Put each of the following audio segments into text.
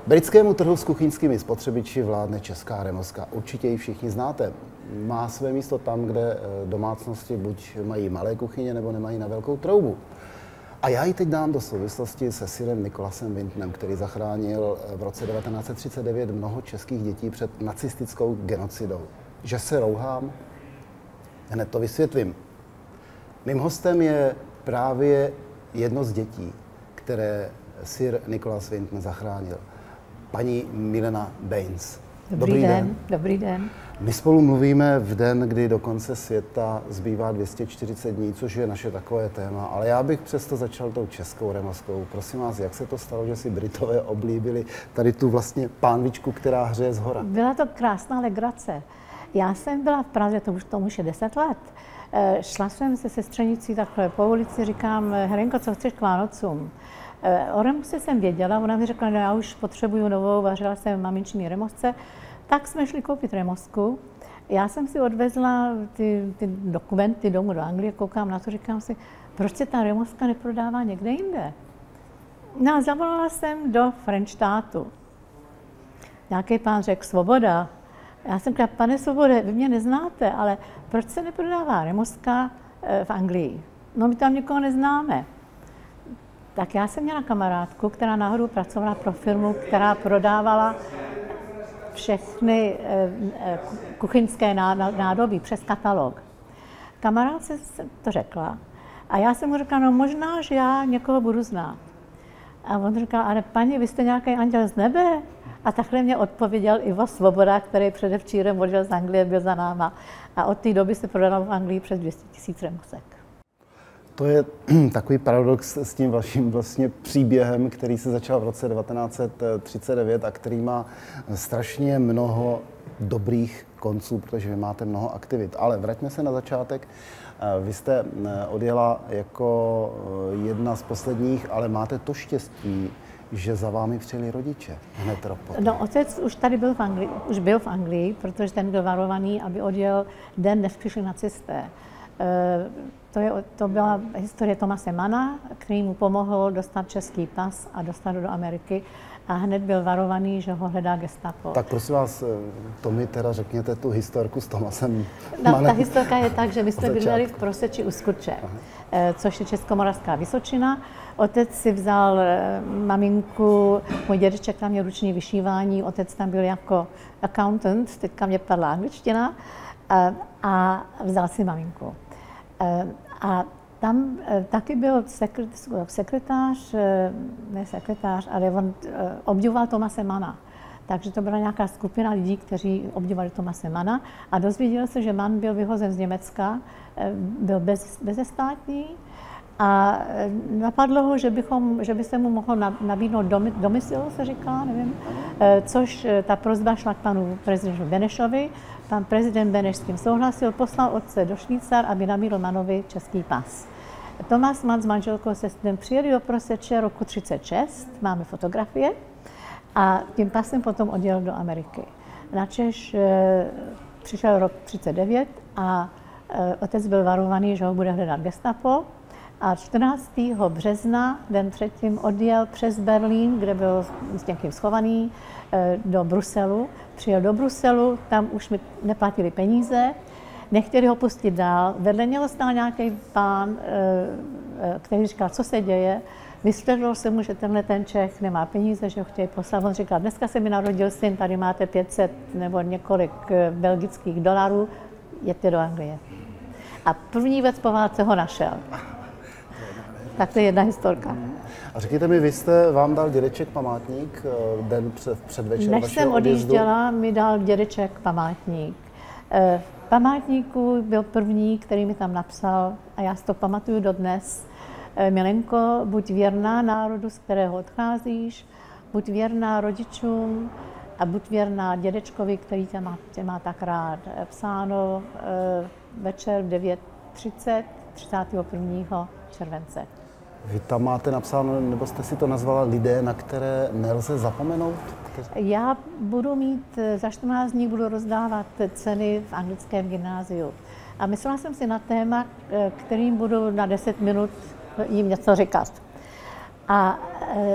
Britskému trhu s kuchyňskými spotřebiči vládne česká Remoska. Určitě ji všichni znáte. Má své místo tam, kde domácnosti buď mají malé kuchyně, nebo nemají na velkou troubu. A já ji teď dám do souvislosti se sirem Nicholasem Wintonem, který zachránil v roce 1939 mnoho českých dětí před nacistickou genocidou. Že se rouhám? Hned to vysvětlím. Mým hostem je právě jedno z dětí, které sir Nicholas Winton zachránil. Paní Milena Baines. Dobrý den. Dobrý den. My spolu mluvíme v den, kdy do konce světa zbývá 240 dní, což je naše takové téma, ale já bych přesto začal tou českou Remoskou. Prosím vás, jak se to stalo, že si Britové oblíbili tady tu vlastně pánvičku, která hřeje zhora? Byla to krásná legrace. Já jsem byla v Praze, tomu už je 10 let. Šla jsem se sestřenicí takhle po ulici, říkám, Helenko, co chceš k Vánocům? O Remosce jsem věděla, ona mi řekla, no já už potřebuju novou, vařila jsem v maminčiný Remosce, tak jsme šli koupit Remosku. Já jsem si odvezla ty dokumenty domů do Anglie, koukám na to, říkám si, proč se ta Remoska neprodává někde jinde? No a zavolala jsem do Frenštátu. Nějaký pán řekl, Svoboda. Já jsem řekla, pane Svobode, vy mě neznáte, ale proč se neprodává Remoska v Anglii? No my tam nikoho neznáme. Tak já jsem měla kamarádku, která náhodou pracovala pro firmu, která prodávala všechny kuchyňské nádobí přes katalog. Kamarádce jsem to řekla a já jsem mu řekla, no možná, že já někoho budu znát. A on říkal, ale paní, vy jste nějaký anděl z nebe? A takhle mě odpověděl Ivo Svoboda, který předevčírem odjel z Anglie, byl za náma. A od té doby se prodalo v Anglii přes 200 000 Remosek. To je takový paradox s tím vaším vlastně příběhem, který se začal v roce 1939 a který má strašně mnoho dobrých konců, protože vy máte mnoho aktivit. Ale vraťme se na začátek. Vy jste odjela jako jedna z posledních, ale máte to štěstí, že za vámi přijeli rodiče hned rok potom. No, otec už tady byl v Anglii, protože ten byl varovaný, aby odjel den, než přišli nacisté. To byla historie Thomase Manna, který mu pomohl dostat český pas a dostat do Ameriky a hned byl varovaný, že ho hledá gestapo. Tak prosím vás, to mi teda řekněte tu historku s Thomasem Mannem. No, ta historka je tak, že my jsme bydleli v Proseči u Skuče, což je Českomoravská Vysočina. Otec si vzal maminku, můj dědeček tam měl ruční vyšívání, otec tam byl jako accountant, teďka mě padla angličtina, a vzal si maminku. A tam taky byl sekretář, ale on obdivoval Thomase Manna. Takže to byla nějaká skupina lidí, kteří obdivovali Thomase Manna a dozvěděl se, že Mann byl vyhozen z Německa, byl bezestátní a napadlo ho, že by se mu mohlo nabídnout domicil, se říká, nevím, což ta prosba šla k panu prezidentu Benešovi. Pan prezident Beneš s tím souhlasil, poslal otce do Švýcar, aby nabídl Mannovi český pas. Thomas Mann s manželkou se přijeli do Proseče roku 1936, máme fotografie, a tím pasem potom odjel do Ameriky. Načež přišel rok 1939 a otec byl varovaný, že ho bude hledat gestapo. A 14. března, den předtím, odjel přes Berlín, kde byl s někým schovaný, do Bruselu. Přijel do Bruselu, tam už mi neplatili peníze, nechtěli ho pustit dál. Vedle něho stál nějaký pán, který říkal, co se děje. Vysvětlil se mu, že ten Čech nemá peníze, že ho chtějí poslat. On říkal, dneska se mi narodil syn, tady máte 500 nebo několik belgických dolarů, jeďte do Anglie. A první věc po válce ho našel. Tak to je jedna historka. A řekněte mi, vám dal dědeček památník den předvečer Než vašeho jsem odjezdu? odjížděla, mi dal dědeček památník. V památníku byl první, který mi tam napsal, a já si to pamatuju dodnes. Milenko, buď věrná národu, z kterého odcházíš, buď věrná rodičům a buď věrná dědečkovi, který tě má tak rád. Psáno večer v 9:30, 31. července. Vy tam máte napsáno, nebo jste si to nazvala lidé, na které nelze zapomenout? Já budu mít, za 14 dní budu rozdávat ceny v anglickém gymnáziu. A myslela jsem si na téma, kterým budu na 10 minut jim něco říkat. A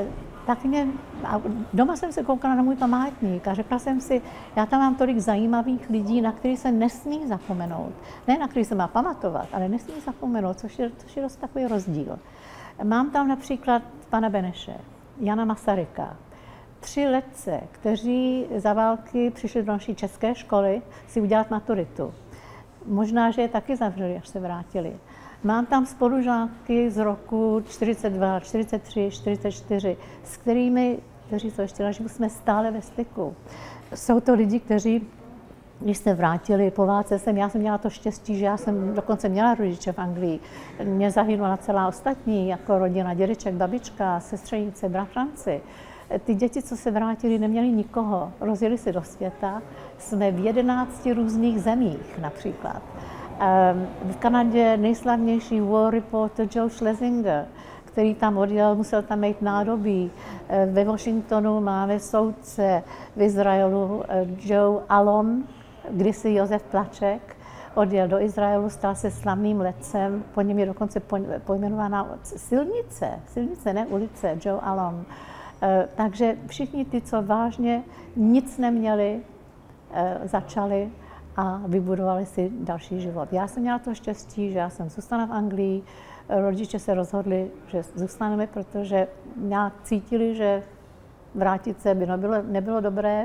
doma jsem se koukala na můj památník a řekla jsem si, já tam mám tolik zajímavých lidí, na který se nesmí zapomenout. Ne na který se má pamatovat, ale nesmí zapomenout, což je dost takový rozdíl. Mám tam například pana Beneše, Jana Masaryka, 3 letce, kteří za války přišli do naší české školy si udělat maturitu. Možná, že je taky zavřeli, až se vrátili. Mám tam spolužáky z roku 42, 43, 44, s kteří jsou ještě naživu, jsme stále ve styku. Jsou to lidi, kteří, když se vrátili po válce, já jsem měla to štěstí, že já jsem dokonce měla rodiče v Anglii. Mě zahynula celá ostatní, jako rodina, dědeček, babička, sestřenice, bratranci. Ty děti, co se vrátili, neměli nikoho, rozjeli se do světa. Jsme v 11 různých zemích například. V Kanadě nejslavnější war reporter Joe Schlesinger, který tam odjel, musel tam mít nádobí. Ve Washingtonu máme soudce, v Izraelu Joe Alon, kdysi Josef Plaček, odjel do Izraelu, stal se slavným letcem, po něm je dokonce pojmenovaná silnice, ne ulice, Joe Alon. Takže všichni ty, co vážně nic neměli, začali a vybudovali si další život. Já jsem měla to štěstí, že já jsem zůstala v Anglii, rodiče se rozhodli, že zůstaneme, protože nějak cítili, že vrátit se by nebylo dobré.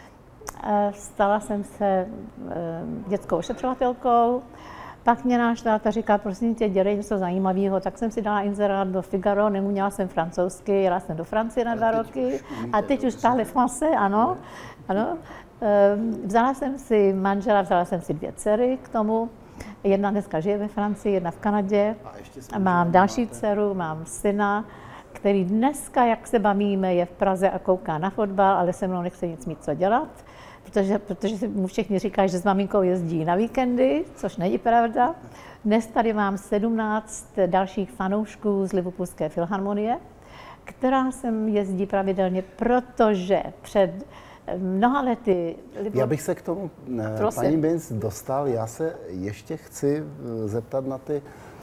Stala jsem se dětskou ošetřovatelkou, pak mě náš táta říká, prosím tě, dělej něco zajímavého, tak jsem si dala inzerát do Figaro, neuměla jsem francouzsky, jela jsem do Francie na 2 roky a teď už stále français, ano. Vzala jsem si manžela, vzala jsem si 2 dcery k tomu. Jedna dneska žije ve Francii, jedna v Kanadě. Mám další dceru, mám syna, který dneska, jak se bavíme, je v Praze a kouká na fotbal, ale se mnou nechce nic mít co dělat, protože mu všichni říkají, že s maminkou jezdí na víkendy, což není pravda. Dnes tady mám 17 dalších fanoušků z Liverpoolské filharmonie, která sem jezdí pravidelně, protože před mnoha lety... Já bych se k tomu, paní Binz, dostal. Já se ještě chci zeptat na ty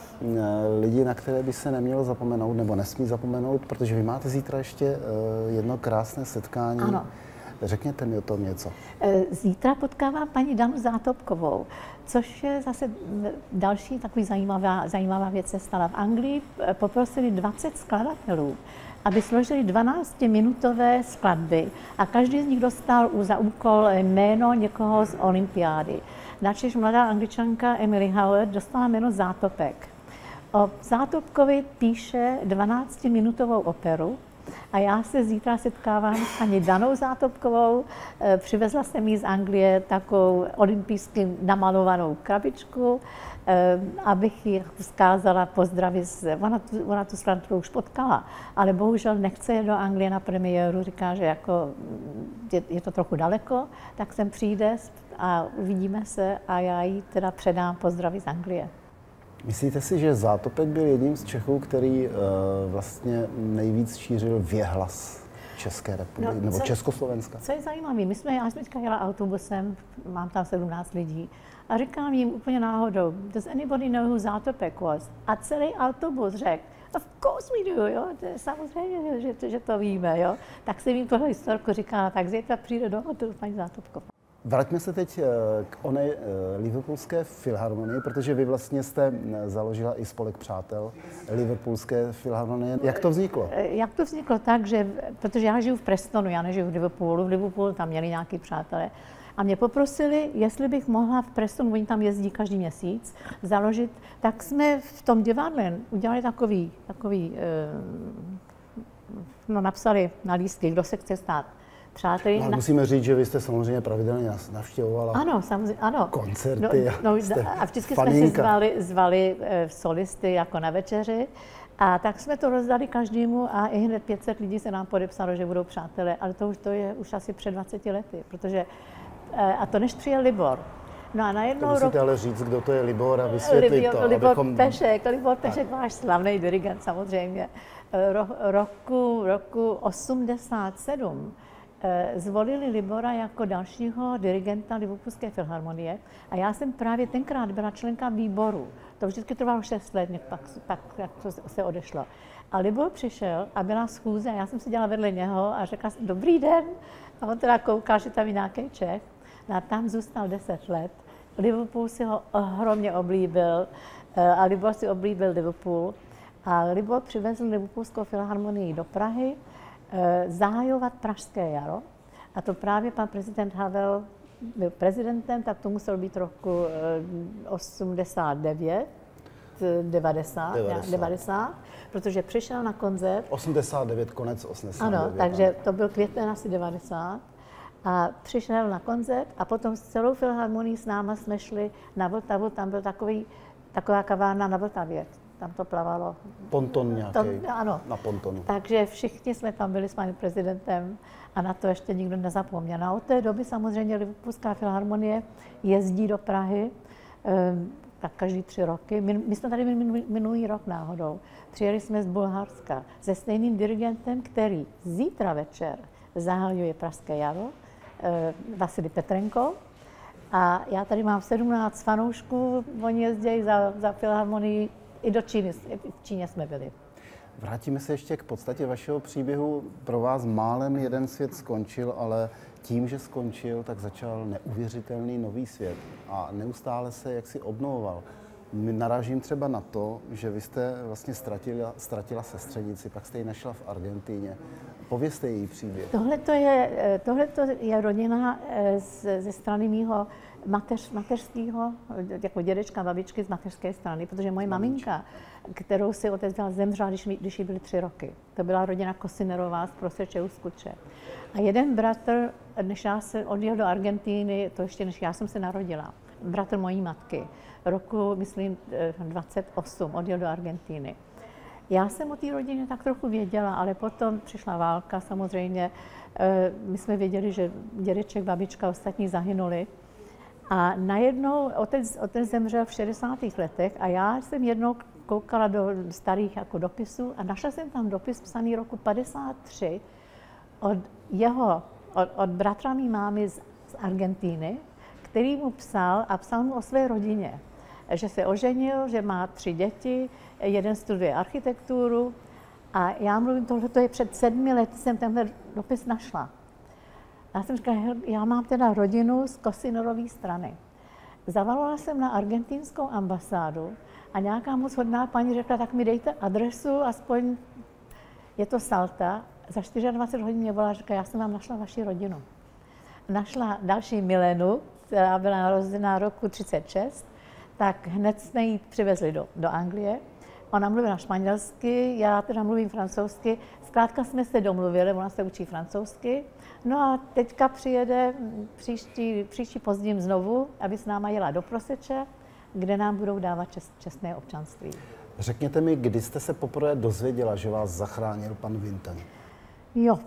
lidi, na které by se nemělo zapomenout nebo nesmí zapomenout, protože vy máte zítra ještě jedno krásné setkání. Ano. Řekněte mi o tom něco. Zítra potkávám paní Danu Zátopkovou, což je zase další takový zajímavá věc se stala. V Anglii poprosili 20 skladatelů, aby složili 12minutové skladby a každý z nich dostal za úkol jméno někoho z olympiády. Načež mladá Angličanka Emily Howard dostala jméno Zátopek. O Zátopkovi píše 12minutovou operu a já se zítra setkávám s paní Danou Zátopkovou. Přivezla jsem jí z Anglie takovou olympijsky namalovanou krabičku, abych ji vzkázala pozdravit. Ona tu skladbu už potkala, ale bohužel nechce jít do Anglie na premiéru, říká, že jako je to trochu daleko, tak sem přijde a uvidíme se a já jí teda předám pozdravy z Anglie. Myslíte si, že Zátopek byl jedním z Čechů, který vlastně nejvíc šířil věhlas České republiky, nebo Československa? Co je zajímavé, já jsem teďka jela autobusem, mám tam 17 lidí, a říkám jim úplně náhodou, does anybody know who Zátopek was? A celý autobus řekl, of course we do, jo, samozřejmě, že to víme, jo. Tak jsem jim tohle historku říkala, tak zítra přijde do hotelu paní Zátopková. Vraťme se teď k oné Liverpoolské filharmonii, protože vy vlastně jste založila i spolek přátel Liverpoolské filharmonie. Jak to vzniklo? Jak to vzniklo tak, že, protože já žiju v Prestonu, já nežiju v Liverpoolu. V Liverpoolu tam měli nějaký přátelé. A mě poprosili, jestli bych mohla v Prestonu, oni tam jezdí každý měsíc, založit, tak jsme v tom divadle udělali takový napsali na lístky, kdo se chce stát přáteli. No, musíme říct, že vy jste samozřejmě pravidelně navštěvovala koncerty a vždycky faninka. Jsme si zvali solisty jako na večeři. A tak jsme to rozdali každému a i hned 500 lidí se nám podepsalo, že budou přátelé. Ale to je už asi před 20 lety, protože a to než přijel Libor. No a najednou musíte ale říct, kdo to je Libor a vysvětlit to. Libor Pešek, váš slavný dirigent samozřejmě. Roku 87 zvolili Libora jako dalšího dirigenta Liverpoolské filharmonie a já jsem právě tenkrát byla členka výboru. To vždycky trvalo 6 let, pak jak to se odešlo. A Libor přišel a byla schůze, já jsem seděla vedle něho a řekla jsem, dobrý den. A on teda koukal, že tam je nějaký Čech. A tam zůstal 10 let. Liverpool si ho ohromně oblíbil a Libor si oblíbil Liverpool. A Libor přivezl Liverpoolskou filharmonii do Prahy zahajovat Pražské jaro. A to právě pan prezident Havel byl prezidentem, tak to muselo být roku 89, 90, protože přišel na koncert. 89, konec 89. Ano, takže to byl květen asi 90. A přišel na koncert a potom s celou filharmonií s náma jsme šli na Vltavu, tam byl taková kavárna na Vltavě, tam to plavalo. Ponton nějaký, ano. Na pontonu. Takže všichni jsme tam byli s panem prezidentem a na to ještě nikdo nezapomněl. A od té doby samozřejmě Liverpoolská filharmonie jezdí do Prahy, tak každý 3 roky. My jsme tady minulý rok náhodou. Přijeli jsme z Bulharska se stejným dirigentem, který zítra večer zahajuje Pražské jaro, Vasilij Petrenko. A já tady mám 17 fanoušků, oni jezdí za filharmonii i do Číny, v Číně jsme byli. Vrátíme se ještě k podstatě vašeho příběhu. Pro vás málem jeden svět skončil, ale tím, že skončil, tak začal neuvěřitelný nový svět a neustále se jaksi obnovoval. Narážím třeba na to, že vy jste vlastně ztratila sestřenici, pak jste ji našla v Argentíně. Povězte její příběh. Tohle je rodina ze strany mýho mateřského, jako dědečka, babičky z mateřské strany, protože moje maminka, kterou si otec vzal, zemřela, když jí byly 3 roky. To byla rodina Kosinerová z Proseče u Skuče. A jeden bratr, než já se odjel do Argentíny, to ještě než já jsem se narodila, bratr mojí matky, roku, myslím, 28, odjel do Argentíny. Já jsem o té rodině tak trochu věděla, ale potom přišla válka samozřejmě. My jsme věděli, že dědeček, babička, ostatní zahynuli. A najednou otec zemřel v 60. letech a já jsem jednou koukala do starých jako dopisů a našla jsem tam dopis psaný roku 53 od bratra mý mámy z Argentíny, který mu psal mu o své rodině. Že se oženil, že má 3 děti, jeden studuje architekturu a já mluvím, tohle je před 7 lety, jsem tenhle dopis našla. Já jsem říkala, já mám teda rodinu z Kosinerové strany. Zavolala jsem na argentínskou ambasádu a nějaká moc hodná paní řekla, tak mi dejte adresu, aspoň je to Salta. Za 24 hodin mě volala a řekla, já jsem vám našla vaši rodinu. Našla další Milenu, která byla narozená roku 36, tak hned jsme ji přivezli do Anglie. Ona mluvila španělsky, já teda mluvím francouzsky. Zkrátka jsme se domluvili, ona se učí francouzsky. No a teďka přijede příští pozdím znovu, aby s náma jela do Proseče, kde nám budou dávat čestné občanství. Řekněte mi, kdy jste se poprvé dozvěděla, že vás zachránil pan Vinton? Jo,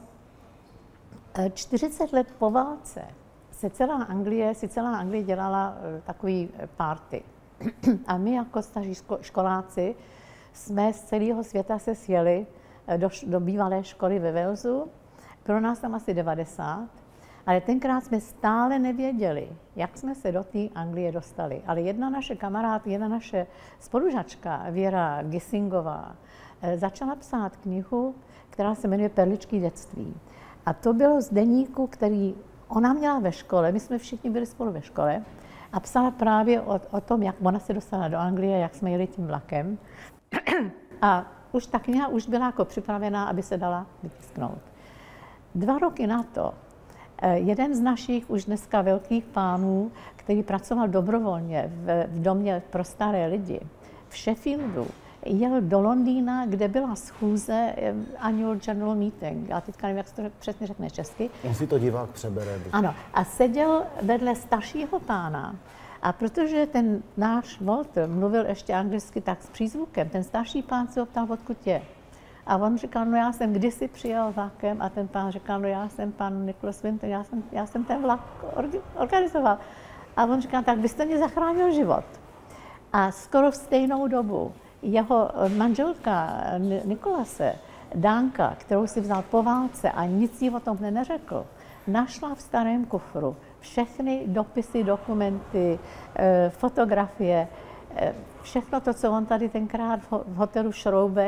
40 let po válce si celá Anglie dělala takový party. A my jako staří školáci jsme z celého světa se sjeli do bývalé školy ve Walesu. Pro nás tam asi 90, ale tenkrát jsme stále nevěděli, jak jsme se do té Anglie dostali. Ale jedna naše spolužačka, Věra Gissingová, začala psát knihu, která se jmenuje Perličky dětství. A to bylo z deníku, který ona měla ve škole, my jsme všichni byli spolu ve škole, a psala právě o tom, jak ona se dostala do Anglie, jak jsme jeli tím vlakem. A už ta kniha už byla jako připravená, aby se dala vytisknout. 2 roky na to jeden z našich už dneska velkých pánů, který pracoval dobrovolně v domě pro staré lidi v Sheffieldu, jel do Londýna, kde byla schůze Annual General Meeting. Já teďka nevím, jak se to přesně řekne česky. On si to divák přebere. Ano, a seděl vedle staršího pána. A protože ten náš Walter mluvil ještě anglicky tak s přízvukem, ten starší pán se ho ptal, odkud je. A on říkal, no já jsem kdysi přijel vlakem, a ten pán říkal, no já jsem pan Nicholas Winton, já jsem ten vlak organizoval. A on říkal, tak byste mě zachránil život. A skoro v stejnou dobu jeho manželka Nikolase, Dánka, kterou si vzal po válce a nic jí o tom neřekl, našla v starém kufru všechny dopisy, dokumenty, fotografie, všechno to, co on tady tenkrát v hotelu Šroubek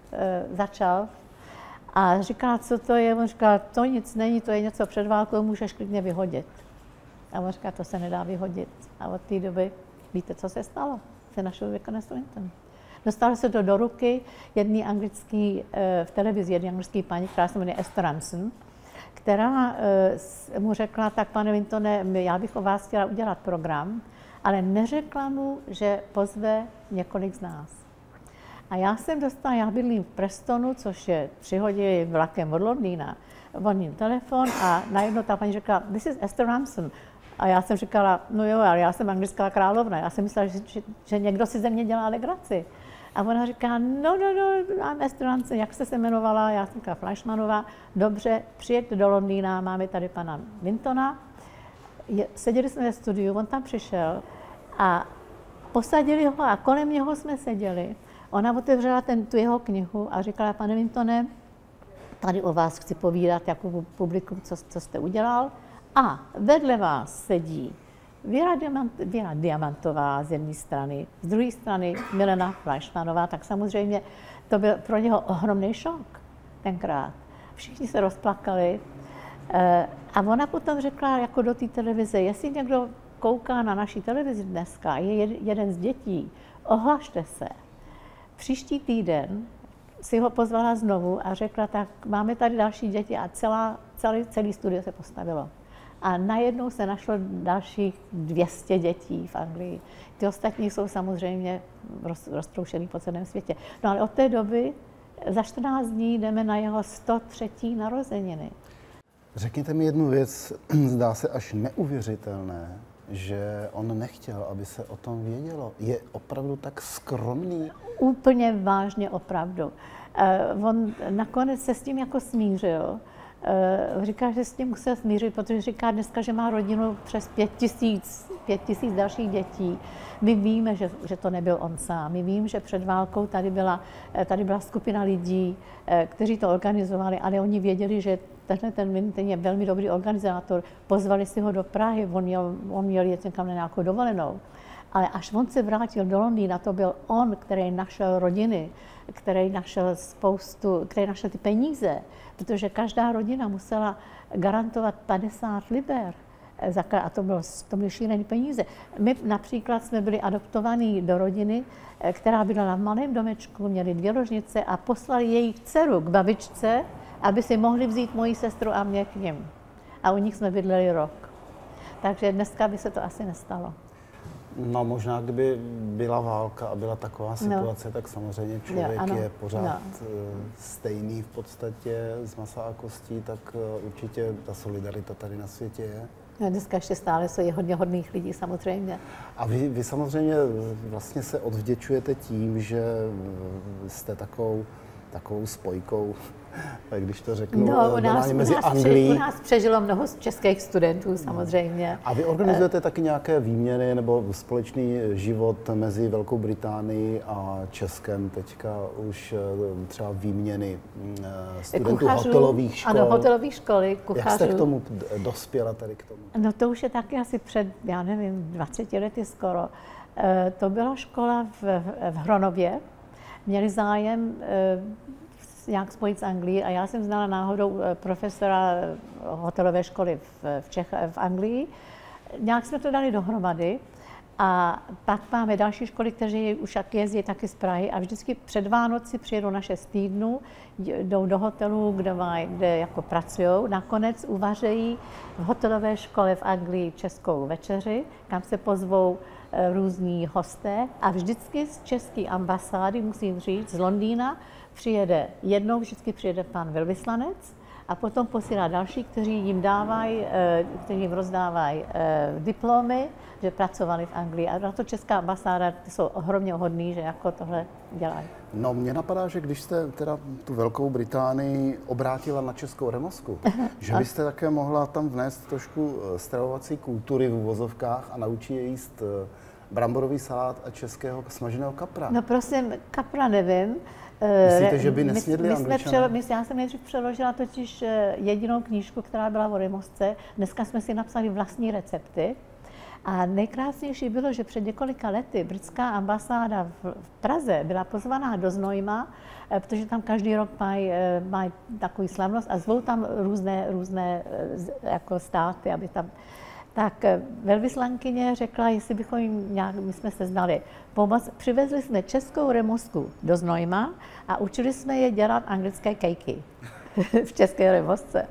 začal. A říkala, co to je? On říkal, to nic není, to je něco před válkou, můžeš klidně vyhodit. A on říkal, to se nedá vyhodit. A od té doby, víte, co se stalo? Se našel Vickers Swinton. Dostal se to do ruky jedné anglický, v televizi jedné anglické paní, která se jmenuje Esther Ranson, která mu řekla, tak pane Wintone, já bych o vás chtěla udělat program, ale neřekla mu, že pozve několik z nás. A já jsem dostala, já bydlím v Prestonu, což je 3 hodiny vlakem od Londýna, voním telefon a najednou ta paní řekla, this is Esther Ranson. A já jsem říkala, no jo, ale já jsem anglická královna, já jsem myslela, že někdo si ze mě dělá legraci. A ona říká, no, I'm Esther Ranson, jak jste se jmenovala? Já jsem říkala Fleischmannová, dobře, přijeďte do Londýna, máme tady pana Wintona. Seděli jsme ve studiu, on tam přišel a posadili ho a kolem něho jsme seděli. Ona otevřela tu jeho knihu a říkala, pane Wintone, tady o vás chci povídat jako publikum, co jste udělal. A vedle vás sedí Věra Diamantová z jedné strany, z druhé strany Milena Fleischmannová, tak samozřejmě to byl pro něho ohromný šok tenkrát. Všichni se rozplakali a ona potom řekla jako do té televize, jestli někdo kouká na naší televizi dneska, je jeden z dětí, ohlašte se. Příští týden si ho pozvala znovu a řekla, tak máme tady další děti a celý studio se postavilo. A najednou se našlo dalších 200 dětí v Anglii. Ty ostatní jsou samozřejmě roztroušený po celém světě. No ale od té doby za 14 dní jdeme na jeho 103. narozeniny. Řekněte mi jednu věc, zdá se až neuvěřitelné, že on nechtěl, aby se o tom vědělo. Je opravdu tak skromný? Úplně vážně opravdu. On nakonec se s tím jako smířil. Říká, že s tím musel smířit, protože říká dneska, že má rodinu přes 5000 dalších dětí. My víme, že to nebyl on sám. My víme, že před válkou tady byla skupina lidí, kteří to organizovali, ale oni věděli, že ten Winton je velmi dobrý organizátor. Pozvali si ho do Prahy, on měl jet někam na nějakou dovolenou. Ale až on se vrátil do Londýna, to byl on, který našel rodiny, který našel ty peníze, protože každá rodina musela garantovat 50 liber. A to byly šílené peníze. My například jsme byli adoptovaní do rodiny, která bydlela v malém domečku, měli 2 ložnice a poslali jejich dceru k babičce, aby si mohli vzít moji sestru a mě k nim. A u nich jsme bydleli rok. Takže dneska by se to asi nestalo. No možná, kdyby byla válka a byla taková situace, tak samozřejmě člověk je pořád stejný v podstatě z masa a kostí, tak určitě ta solidarita tady na světě je. No, dneska ještě stále jsou hodně hodných lidí samozřejmě. A vy samozřejmě vlastně se odvděčujete tím, že jste takovou spojkou, když to řeknu, mezi Anglií. U nás přežilo mnoho českých studentů samozřejmě. A vy organizujete taky nějaké výměny nebo společný život mezi Velkou Británií a Českem, teďka už třeba výměny studentů hotelových škol. Ano, hotelových školy, kuchařů. Jak jste k tomu dospěla tady k tomu? No to už je taky asi před, 20 lety skoro. To byla škola v Hronově. Měli zájem nějak spojit s Anglií a já jsem znala náhodou profesora hotelové školy v Anglii. Nějak jsme to dali dohromady a pak máme další školy, kteří už jezdí taky z Prahy a vždycky před Vánoci přijedou na 6 týdnů, jdou do hotelu, kde jako pracujou. Nakonec uvařejí v hotelové škole v Anglii českou večeři, kam se pozvou různí hosté a vždycky z české ambasády, musím říct, z Londýna, vždycky přijede pan velvyslanec a potom posílá další, kteří jim rozdávají diplomy, že pracovali v Anglii. A na to česká ambasáda, ty jsou ohromně hodný, že jako tohle dělají. No, mně napadá, že když jste teda tu Velkou Británii obrátila na českou remosku, že byste také mohla tam vnést trošku stravovací kultury v uvozovkách a naučit je jíst bramborový salát a českého smaženého kapra. No prosím, kapra nevím. Myslíte, že by nesmědli Angličané? Já jsem nejdřív přeložila totiž jedinou knížku, která byla o remosce. Dneska jsme si napsali vlastní recepty. A nejkrásnější bylo, že před několika lety britská ambasáda v Praze byla pozvaná do Znojma, protože tam každý rok mají takový slavnost a zvou tam různé jako státy, aby tam... Tak velvyslankyně řekla, jestli bychom jim nějak, my jsme se znali, pomoct. Přivezli jsme českou remosku do Znojma a učili jsme je dělat anglické kejky v české remosce.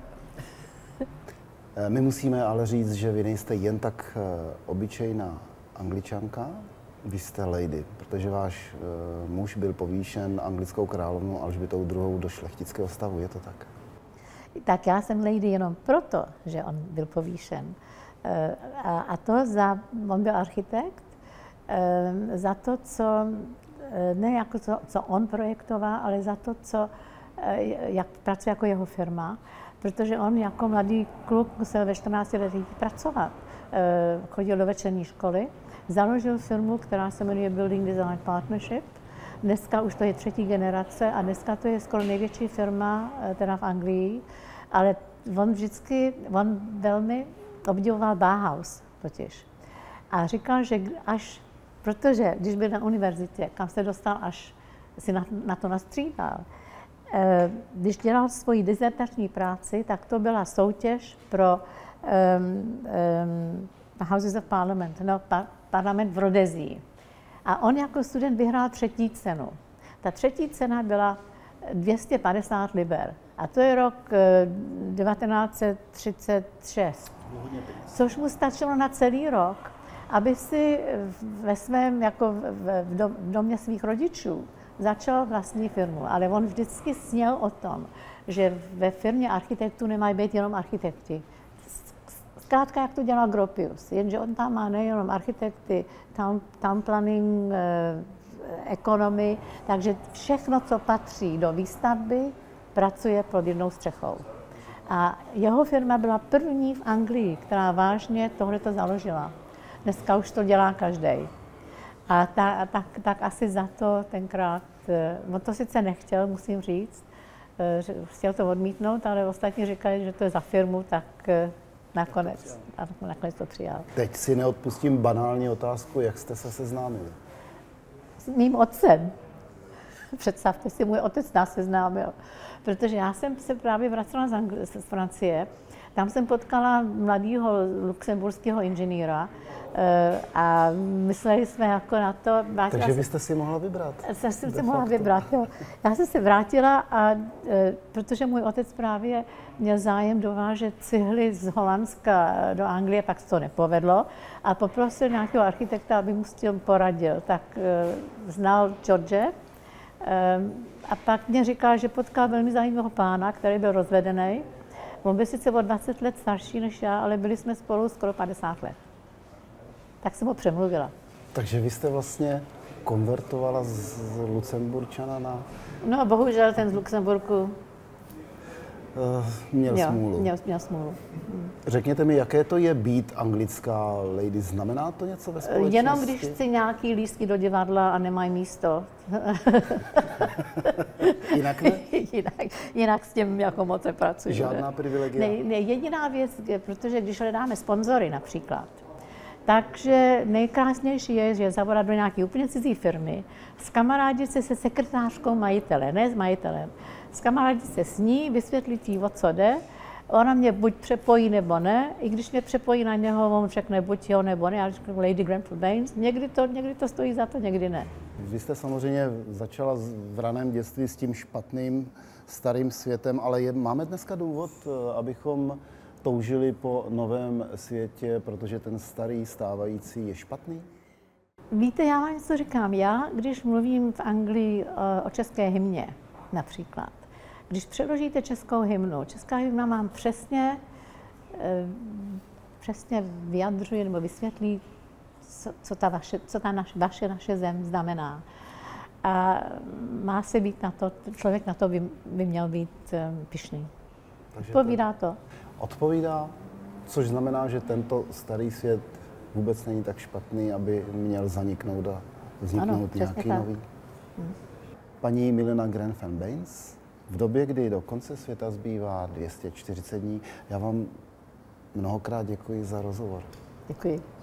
My musíme ale říct, že vy nejste jen tak obyčejná Angličanka, vy jste lady, protože váš muž byl povýšen anglickou královnou Alžbětou II. Do šlechtického stavu, je to tak? Tak já jsem lady jenom proto, že on byl povýšen. A to on byl architekt, za to, ne jako co on projektoval, ale za to, jak pracuje jako jeho firma, protože on jako mladý kluk musel ve 14 letech pracovat. Chodil do večerní školy, založil firmu, která se jmenuje Building Design Partnership. Dneska už to je 3. generace a dneska to je skoro největší firma teda v Anglii, ale on velmi obdivoval Bauhaus totiž. A říkal, že protože když byl na univerzitě, kam se dostal, až si na to nastřídal, když dělal svoji dizertační práci, tak to byla soutěž pro Houses of Parliament, parlament v Rhodesii. A on jako student vyhrál 3. cenu. Ta 3. cena byla 250 liber. A to je rok 1936. Což mu stačilo na celý rok, aby si ve svém, jako v domě svých rodičů začal vlastní firmu. Ale on vždycky sněl o tom, že ve firmě architektů nemají být jenom architekti. Zkrátka, jak to dělal Gropius, jenže on tam má nejenom architekty, town planning, ekonomii, takže všechno, co patří do výstavby, pracuje pod jednou střechou. A jeho firma byla první v Anglii, která vážně tohleto založila. Dneska už to dělá každý. A tak asi za to tenkrát, on to sice nechtěl, musím říct, že chtěl to odmítnout, ale ostatní říkali, že to je za firmu, tak nakonec to přijal. Teď si neodpustím banální otázku, jak jste se seznámili? S mým otcem. Představte si, můj otec nás seznámil, protože já jsem se právě vracela z Francie. Tam jsem potkala mladého luxemburského inženýra a mysleli jsme jako na to. Takže vy jste si mohla vybrat? Jsem si mohla vybrat, jo. Já jsem se vrátila, protože můj otec právě měl zájem dovážet cihly z Holandska do Anglie, pak se to nepovedlo a poprosil nějakého architekta, aby mu s tím poradil. Tak znal George a pak mě říkal, že potkal velmi zajímavého pána, který byl rozvedený. On byl sice o 20 let starší než já, ale byli jsme spolu skoro 50 let. Tak jsem ho přemluvila. Takže vy jste vlastně konvertovala z Lucemburčana na... No, bohužel ten z Lucemburku měl smůlu. Měl smůlu. Řekněte mi, jaké to je být anglická lady? Znamená to něco ve společnosti? Jenom když chci nějaký lístky do divadla a nemají místo. Jinak ne? Jinak s tím jako moc nepracuji. Žádná privilegia? Ne, jediná věc, protože když hledáme sponzory například, takže nejkrásnější je, že zavolat do nějaké úplně cizí firmy, zkamarádit se sekretářkou majitele, ne s majitelem. Zkamarádit se s ní, vysvětlit jí, o co jde. Ona mě buď přepojí, nebo ne. I když mě přepojí na něho, on řekne buď jo, nebo ne. Já řeknu Lady Grenfell Baines. Někdy to stojí za to, někdy ne. Vy jste samozřejmě začala v raném dětství s tím špatným starým světem, ale máme dneska důvod, abychom toužili po novém světě, protože ten starý stávající je špatný? Víte, já vám něco říkám. Já, když mluvím v Anglii o české hymně například, když přeložíte českou hymnu, česká hymna vám přesně vyjadřuje nebo vysvětlí, co ta naše zem znamená. A má se být na to, člověk na to by měl být pyšný. Odpovídá to? Odpovídá, což znamená, že tento starý svět vůbec není tak špatný, aby měl zaniknout a vzniknout nějaký nový. Paní Milena Grenfell Baines, v době, kdy do konce světa zbývá 240 dní, já vám mnohokrát děkuji za rozhovor. Děkuji.